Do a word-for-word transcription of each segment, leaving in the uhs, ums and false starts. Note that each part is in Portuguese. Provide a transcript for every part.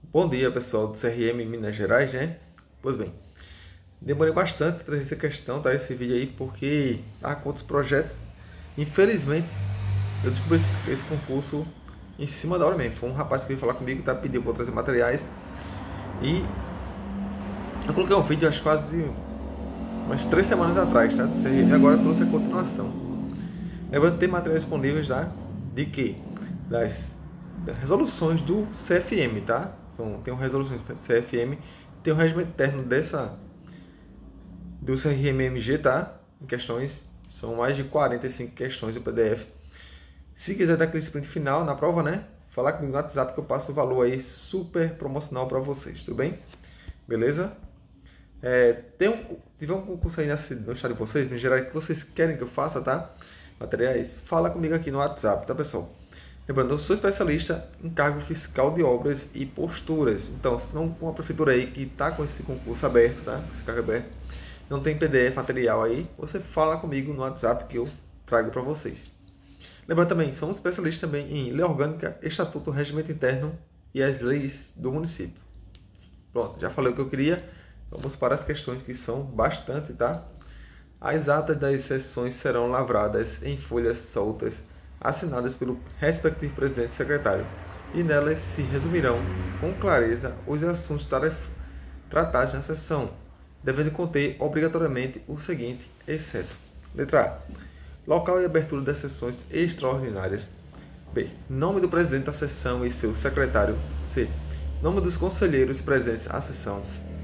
Bom dia, pessoal do C R M Minas Gerais, né? Pois bem, demorei bastante para trazer essa questão, tá? Esse vídeo aí, porque há quantos projetos. Infelizmente, eu descobri esse, esse concurso em cima da hora mesmo. Foi um rapaz que veio falar comigo, tá? Pediu para eu trazer materiais. E eu coloquei um vídeo, acho quase umas três semanas atrás, tá? Do C R M, e agora eu trouxe a continuação. Lembrando que tem materiais disponíveis, tá? De quê? Das resoluções do C F M, tá? São, tem resoluções do C F M, tem o regimento interno dessa do C R M M G, tá? Em questões, são mais de quarenta e cinco questões do P D F. Se quiser dar aquele sprint final na prova, né? Falar comigo no WhatsApp que eu passo o valor aí super promocional para vocês, tudo bem? Beleza? É, tem um, tiver um concurso aí nesse, no estado de vocês, me geral, que vocês querem que eu faça, tá? Materiais, fala comigo aqui no WhatsApp, tá, pessoal? Lembrando, eu sou especialista em cargo fiscal de obras e posturas. Então, se não uma prefeitura aí que está com esse concurso aberto, tá? Com esse cargo aberto, não tem P D F material aí, você fala comigo no WhatsApp que eu trago para vocês. Lembrando também, somos especialistas também em lei orgânica, estatuto, regimento interno e as leis do município. Pronto, já falei o que eu queria. Vamos para as questões que são bastante, tá? As atas das sessões serão lavradas em folhas soltas, assinadas pelo respectivo presidente e secretário, e nelas se resumirão com clareza os assuntos tratados na sessão, devendo conter obrigatoriamente o seguinte, exceto: letra A. Local e abertura das sessões extraordinárias. B. Nome do presidente da sessão e seu secretário. C. Nome dos conselheiros presentes à sessão.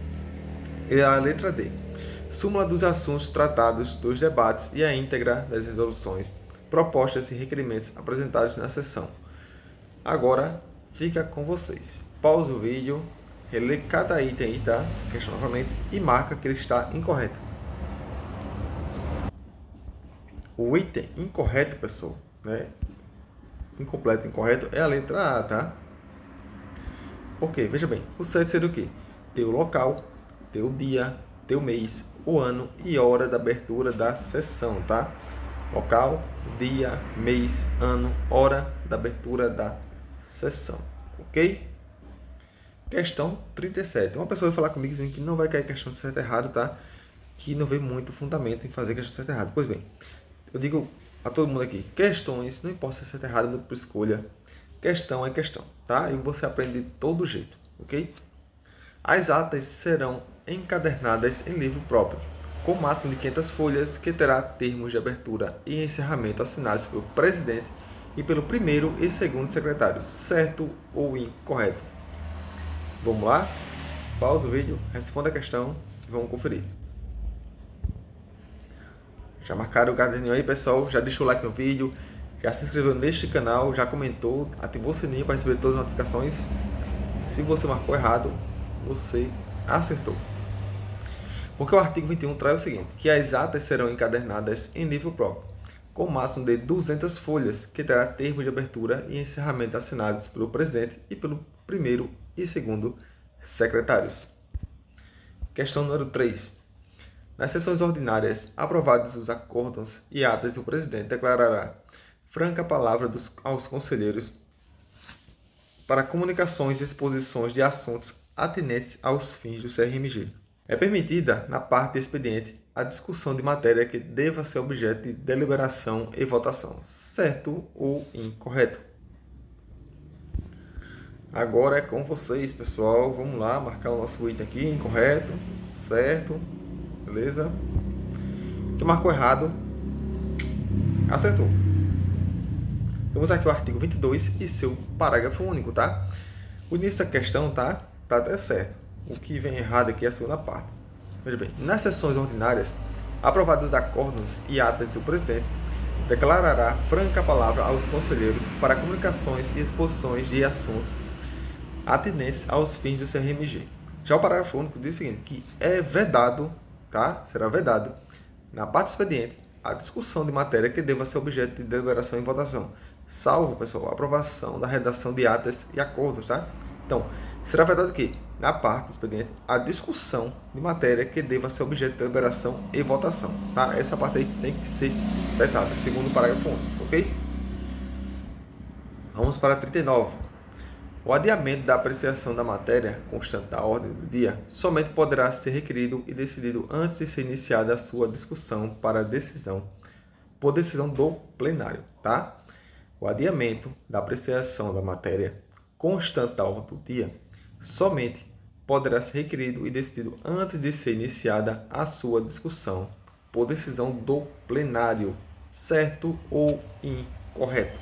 E a letra D. Súmula dos assuntos tratados dos debates e a íntegra das resoluções, propostas e requerimentos apresentados na sessão. Agora fica com vocês. Pausa o vídeo, relê cada item aí, tá? Questão novamente e marca que ele está incorreto. O item incorreto, pessoal, né? Incompleto, incorreto é a letra A, tá? Por quê? Veja bem, o certo seria o quê? Ter o local, ter o dia, ter o mês, o ano e hora da abertura da sessão, tá? Local, dia, mês, ano, hora da abertura da sessão, ok? Questão trinta e sete. Uma pessoa vai falar comigo dizendo que não vai cair questão de certo e errado, tá? Que não vê muito fundamento em fazer questão de certo e errado. Pois bem, eu digo a todo mundo aqui, questões, não importa se é certo ou errado, muito por escolha, questão é questão, tá? E você aprende de todo jeito, ok? As atas serão encadernadas em livro próprio, com máximo de quinhentas folhas, que terá termos de abertura e encerramento assinados pelo presidente e pelo primeiro e segundo secretário, certo ou incorreto? Vamos lá? Pausa o vídeo, responda a questão e vamos conferir. Já marcaram o caderninho aí, pessoal? Já deixou o like no vídeo? Já se inscreveu neste canal? Já comentou? Ativou o sininho para receber todas as notificações? Se você marcou errado, você acertou. Porque o artigo vinte e um traz o seguinte, que as atas serão encadernadas em livro próprio, com máximo de duzentas folhas, que terá termos de abertura e encerramento assinados pelo presidente e pelo primeiro e segundo secretários. Questão número três. Nas sessões ordinárias, aprovados os acordos e atas, o presidente declarará franca palavra dos, aos conselheiros para comunicações e exposições de assuntos atinentes aos fins do C R M G. É permitida, na parte do expediente, a discussão de matéria que deva ser objeto de deliberação e votação, certo ou incorreto? Agora é com vocês, pessoal. Vamos lá, marcar o nosso item aqui, incorreto, certo, beleza? Quem marcou errado, acertou. Vamos aqui ao artigo vinte e dois e seu parágrafo único, tá? O início da questão tá, tá até certo. O que vem errado aqui é a segunda parte. Veja bem, nas sessões ordinárias, aprovados os acordos e atas do presidente, declarará franca palavra aos conselheiros para comunicações e exposições de assuntos atinentes aos fins do C R M G. Já o parágrafo único diz o seguinte, que é vedado, tá? Será vedado, na parte do expediente, a discussão de matéria que deva ser objeto de deliberação e votação, salvo, pessoal, a aprovação da redação de atas e acordos, tá? Então, será vedado o quê? Na parte do expediente, a discussão de matéria que deva ser objeto de deliberação e votação, tá? Essa parte aí tem que ser vetada, segundo o parágrafo único, ok? Vamos para trinta e nove. O adiamento da apreciação da matéria constante da ordem do dia somente poderá ser requerido e decidido antes de ser iniciada a sua discussão para decisão, por decisão do plenário, tá? O adiamento da apreciação da matéria constante da ordem do dia somente poderá ser requerido e decidido antes de ser iniciada a sua discussão, por decisão do plenário, certo ou incorreto.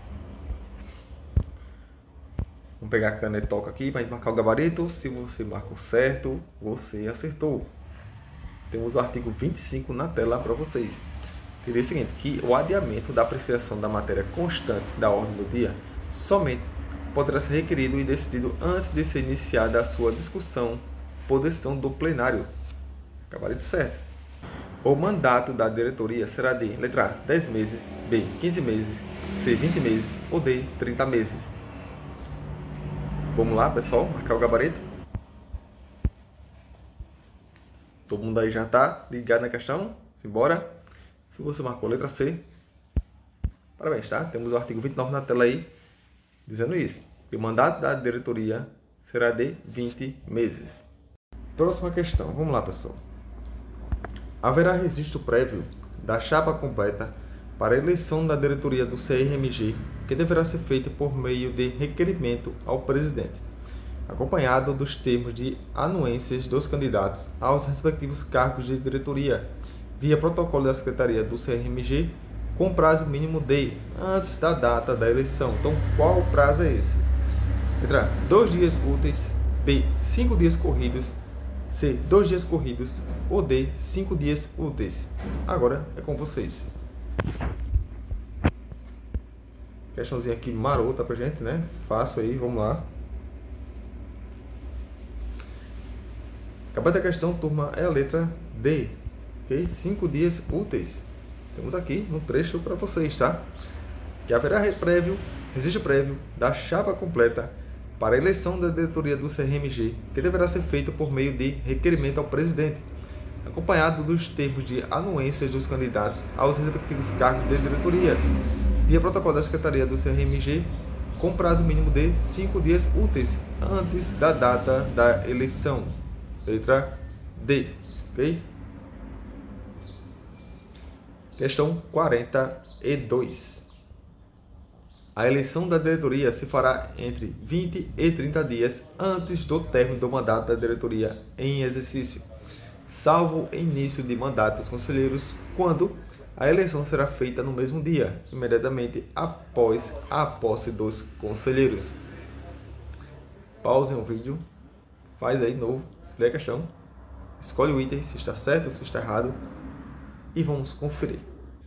Vamos pegar a canetoca aqui para marcar o gabarito. Se você marcou certo, você acertou. Temos o artigo vinte e cinco na tela para vocês. Que diz o seguinte, que o adiamento da apreciação da matéria constante da ordem do dia somente poderá ser requerido e decidido antes de ser iniciada a sua discussão por decisão do plenário. Gabarito certo. O mandato da diretoria será de letra A, dez meses, B, quinze meses, C, vinte meses ou D, trinta meses. Vamos lá, pessoal, marcar o gabarito. Todo mundo aí já está ligado na questão? Simbora. Se você marcou a letra C, parabéns, tá? Temos o artigo vinte e nove na tela aí, dizendo isso. Que o mandato da diretoria será de vinte meses. Próxima questão. Vamos lá, pessoal. Haverá registro prévio da chapa completa para a eleição da diretoria do C R M G, que deverá ser feita por meio de requerimento ao presidente, acompanhado dos termos de anuências dos candidatos aos respectivos cargos de diretoria, via protocolo da Secretaria do C R M G, com prazo mínimo de antes da data da eleição. Então, qual o prazo é esse? Letra A, dois dias úteis, B, cinco dias corridos, C, dois dias corridos ou D, cinco dias úteis. Agora é com vocês. Questãozinha aqui marota pra gente, né? Fácil aí, vamos lá. Acabou da questão, turma, é a letra D. Ok? Cinco dias úteis. Temos aqui no trecho para vocês, tá? Que haverá prévio, registro prévio da chapa completa para a eleição da diretoria do C R M G, que deverá ser feito por meio de requerimento ao presidente, acompanhado dos termos de anuências dos candidatos aos respectivos cargos de diretoria, via protocolo da Secretaria do C R M G, com prazo mínimo de cinco dias úteis antes da data da eleição. Letra D. Ok? Questão quarenta e dois. A eleição da diretoria se fará entre vinte e trinta dias antes do término do mandato da diretoria em exercício, salvo início de mandato dos conselheiros, quando a eleição será feita no mesmo dia, imediatamente após a posse dos conselheiros. Pause o vídeo, faz aí de novo, lê a questão, escolhe o item, se está certo ou se está errado, e vamos conferir.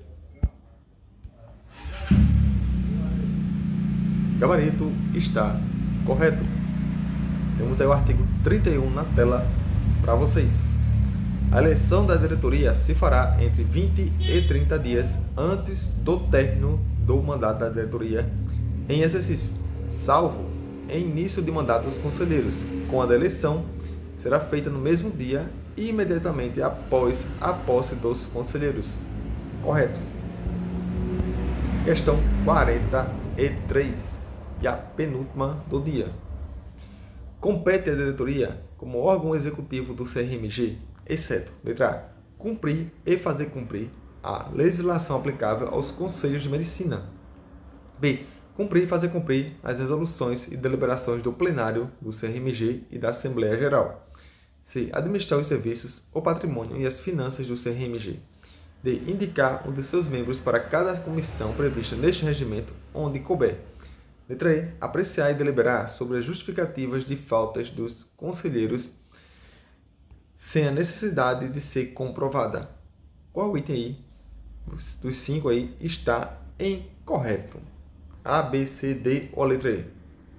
Gabarito está correto. Temos aí o artigo trinta e um na tela para vocês. A eleição da diretoria se fará entre vinte e trinta dias antes do término do mandato da diretoria em exercício, salvo em início de mandato dos conselheiros, quando a eleição será feita no mesmo dia e imediatamente após a posse dos conselheiros. Correto. Questão quarenta e três. E a penúltima do dia. Compete à diretoria, como órgão executivo do C R M G, exceto, letra A, cumprir e fazer cumprir a legislação aplicável aos conselhos de medicina. B. Cumprir e fazer cumprir as resoluções e deliberações do plenário do C R M G e da Assembleia Geral. C. Administrar os serviços, o patrimônio e as finanças do C R M G. D. Indicar um de seus membros para cada comissão prevista neste regimento, onde couber. Letra E. Apreciar e deliberar sobre as justificativas de faltas dos conselheiros sem a necessidade de ser comprovada. Qual item aí, dos cinco aí, está incorreto? A, B, C, D ou a letra E?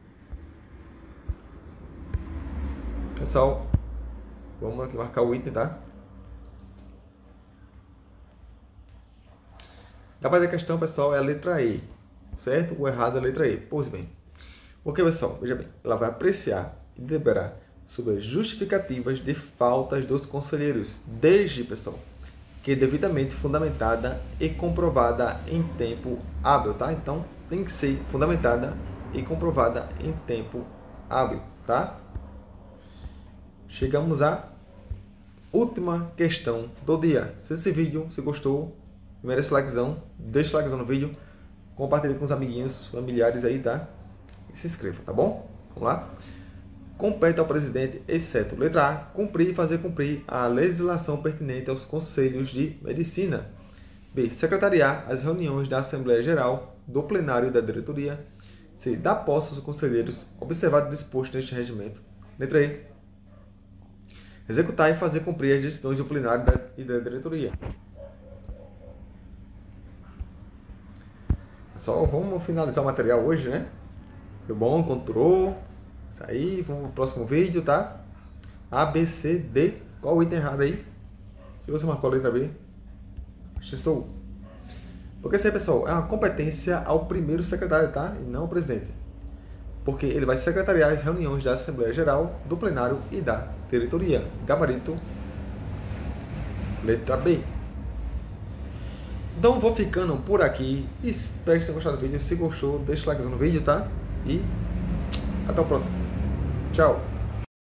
Pessoal, vamos aqui marcar o item, tá? A base da questão, pessoal, é a letra E. Certo? O errado é a letra E. Pois bem. Ok, pessoal? Veja bem. Ela vai apreciar e deliberar sobre as justificativas de faltas dos conselheiros, desde, pessoal, que é devidamente fundamentada e comprovada em tempo hábil, tá? Então, tem que ser fundamentada e comprovada em tempo hábil, tá? Chegamos à última questão do dia. Se esse vídeo você gostou, merece likezão, deixa o likezão no vídeo, compartilhe com os amiguinhos, familiares aí, tá? E se inscreva, tá bom? Vamos lá? Compete ao presidente, exceto letra A, cumprir e fazer cumprir a legislação pertinente aos conselhos de medicina. B. Secretariar as reuniões da Assembleia Geral, do plenário e da diretoria. C. Dar posse aos conselheiros, observado o disposto neste regimento. Letra E. Executar e fazer cumprir as decisões do plenário e da diretoria. Só vamos finalizar o material hoje, né? Foi bom, controlou. Isso aí, vamos pro próximo vídeo, tá? A, B, C, D. Qual o item errado aí? Se você marcou a letra B, estou. Porque isso aí, pessoal, é uma competência ao primeiro secretário, tá? E não ao presidente. Porque ele vai secretariar as reuniões da Assembleia Geral, do plenário e da diretoria. Gabarito, letra B. Então vou ficando por aqui. Espero que tenham gostado do vídeo. Se gostou, deixa o like no vídeo, tá? E até o próximo. Tchau.